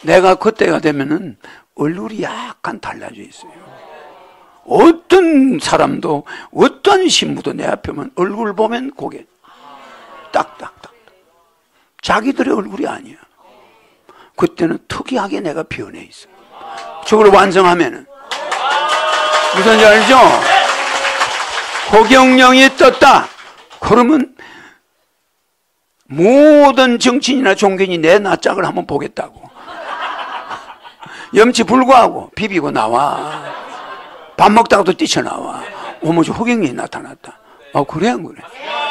내가 그때가 되면은 얼굴이 약간 달라져 있어요. 어떤 사람도 어떤 신부도 내 앞에 오면 얼굴 보면 고개 딱딱딱. 자기들의 얼굴이 아니야. 그때는 특이하게 내가 변해 있어. 저걸 완성하면은 무슨지 알죠? 호경령이 떴다. 그러면 모든 정치인이나 종교인이 내 낯짝을 한번 보겠다고. 염치 불구하고 비비고 나와. 밥 먹다가도 뛰쳐나와. 어머, 저 호경령이 나타났다. 그래 안 그래?